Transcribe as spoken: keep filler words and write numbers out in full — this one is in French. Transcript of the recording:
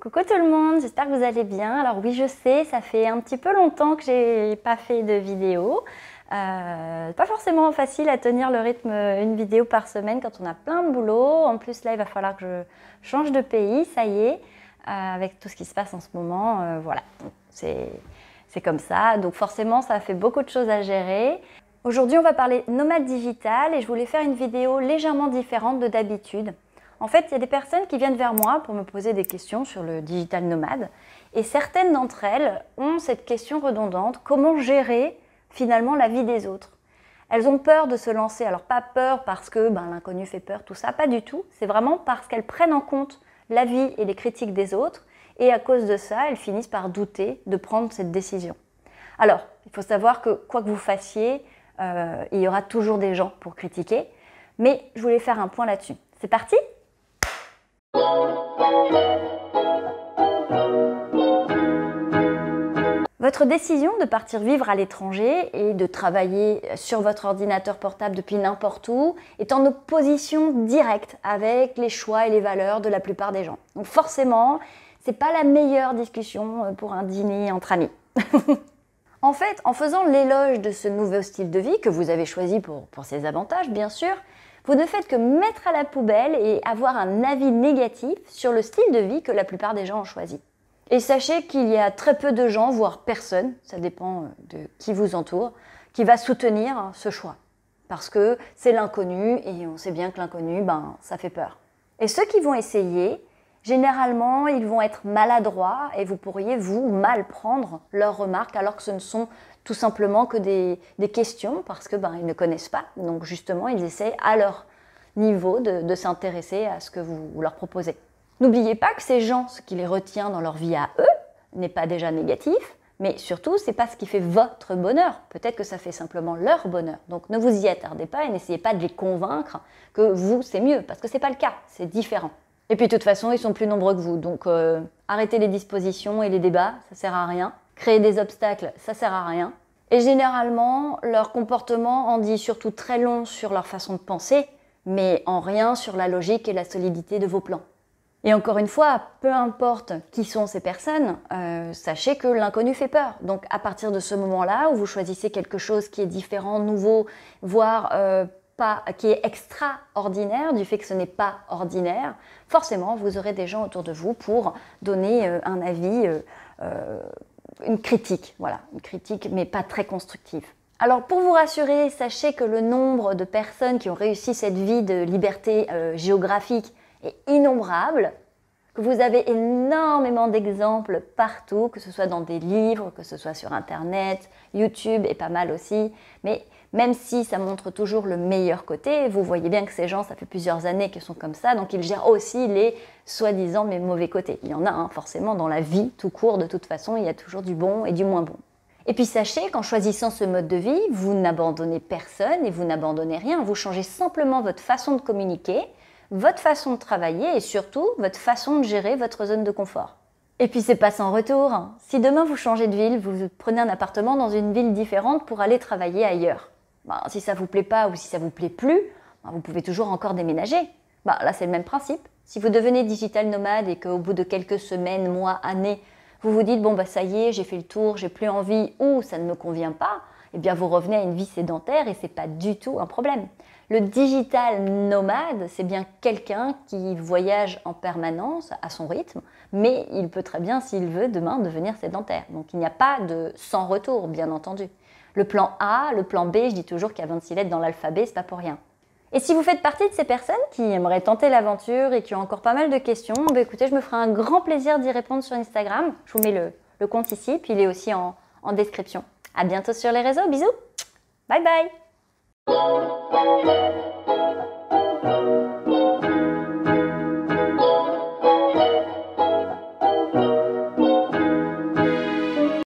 Coucou tout le monde, j'espère que vous allez bien. Alors oui, je sais, ça fait un petit peu longtemps que j'ai pas fait de vidéo. Euh, pas forcément facile à tenir le rythme une vidéo par semaine quand on a plein de boulot. En plus là, il va falloir que je change de pays, ça y est, euh, avec tout ce qui se passe en ce moment. Euh, voilà, c'est comme ça. Donc forcément, ça fait beaucoup de choses à gérer. Aujourd'hui, on va parler nomade digital et je voulais faire une vidéo légèrement différente de d'habitude. En fait, il y a des personnes qui viennent vers moi pour me poser des questions sur le digital nomade et certaines d'entre elles ont cette question redondante, comment gérer finalement la vie des autres? Elles ont peur de se lancer, alors pas peur parce que ben, l'inconnu fait peur, tout ça, pas du tout, c'est vraiment parce qu'elles prennent en compte la vie et les critiques des autres et à cause de ça, elles finissent par douter de prendre cette décision. Alors, il faut savoir que quoi que vous fassiez, euh, il y aura toujours des gens pour critiquer, mais je voulais faire un point là-dessus. C'est parti ? Votre décision de partir vivre à l'étranger et de travailler sur votre ordinateur portable depuis n'importe où est en opposition directe avec les choix et les valeurs de la plupart des gens. Donc forcément, c'est pas la meilleure discussion pour un dîner entre amis. En fait, en faisant l'éloge de ce nouveau style de vie que vous avez choisi pour, pour ses avantages, bien sûr, vous ne faites que mettre à la poubelle et avoir un avis négatif sur le style de vie que la plupart des gens ont choisi. Et sachez qu'il y a très peu de gens, voire personne, ça dépend de qui vous entoure, qui va soutenir ce choix. Parce que c'est l'inconnu et on sait bien que l'inconnu, ben, ça fait peur. Et ceux qui vont essayer, généralement, ils vont être maladroits et vous pourriez, vous, mal prendre leurs remarques alors que ce ne sont tout simplement que des, des questions parce que ben, ils ne connaissent pas. Donc justement, ils essaient à leur niveau de, de s'intéresser à ce que vous, vous leur proposez. N'oubliez pas que ces gens, ce qui les retient dans leur vie à eux, n'est pas déjà négatif, mais surtout, ce n'est pas ce qui fait votre bonheur. Peut-être que ça fait simplement leur bonheur. Donc ne vous y attardez pas et n'essayez pas de les convaincre que vous, c'est mieux, parce que ce n'est pas le cas, c'est différent. Et puis de toute façon, ils sont plus nombreux que vous, donc euh, arrêtez les dispositions et les débats, ça sert à rien. Créer des obstacles, ça sert à rien. Et généralement, leur comportement en dit surtout très long sur leur façon de penser, mais en rien sur la logique et la solidité de vos plans. Et encore une fois, peu importe qui sont ces personnes, euh, sachez que l'inconnu fait peur. Donc à partir de ce moment-là, où vous choisissez quelque chose qui est différent, nouveau, voire euh, pas, qui est extraordinaire, du fait que ce n'est pas ordinaire, forcément vous aurez des gens autour de vous pour donner euh, un avis, euh, euh, une critique, voilà, une critique mais pas très constructive. Alors pour vous rassurer, sachez que le nombre de personnes qui ont réussi cette vie de liberté euh, géographique est innombrable, que vous avez énormément d'exemples partout, que ce soit dans des livres, que ce soit sur Internet, YouTube est pas mal aussi, mais même si ça montre toujours le meilleur côté, vous voyez bien que ces gens, ça fait plusieurs années qu'ils sont comme ça, donc ils gèrent aussi les soi-disant mais mauvais côtés. Il y en a hein, forcément dans la vie, tout court, de toute façon, il y a toujours du bon et du moins bon. Et puis sachez qu'en choisissant ce mode de vie, vous n'abandonnez personne et vous n'abandonnez rien, vous changez simplement votre façon de communiquer, votre façon de travailler et surtout votre façon de gérer votre zone de confort. Et puis c'est pas sans retour. Si demain vous changez de ville, vous prenez un appartement dans une ville différente pour aller travailler ailleurs. Ben, si ça vous plaît pas ou si ça vous plaît plus, ben, vous pouvez toujours encore déménager. Ben, là c'est le même principe. Si vous devenez digital nomade et qu'au bout de quelques semaines, mois, années, vous vous dites bon bah ça y est, j'ai fait le tour, j'ai plus envie ou ça ne me convient pas, eh bien vous revenez à une vie sédentaire et c'est pas du tout un problème. Le digital nomade, c'est bien quelqu'un qui voyage en permanence à son rythme, mais il peut très bien, s'il veut, demain devenir sédentaire. Donc il n'y a pas de sans retour, bien entendu. Le plan A, le plan B, je dis toujours qu'il y a vingt-six lettres dans l'alphabet, c'est pas pour rien. Et si vous faites partie de ces personnes qui aimeraient tenter l'aventure et qui ont encore pas mal de questions, bah écoutez, je me ferai un grand plaisir d'y répondre sur Instagram. Je vous mets le, le compte ici, puis il est aussi en, en description. À bientôt sur les réseaux, bisous, bye bye.